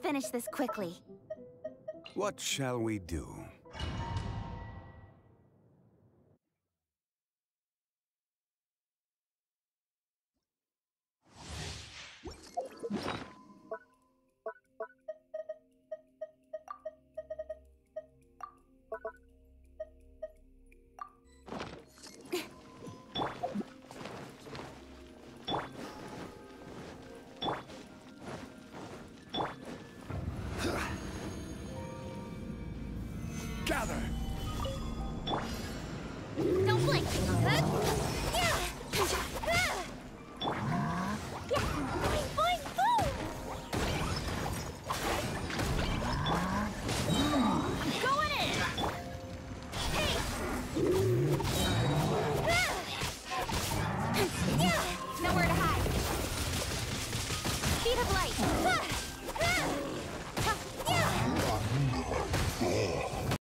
finish this quickly. What shall we do? Gather! Don't blink! Boing, boing, boom! Going in! Hey! Nowhere to hide! Speed of light!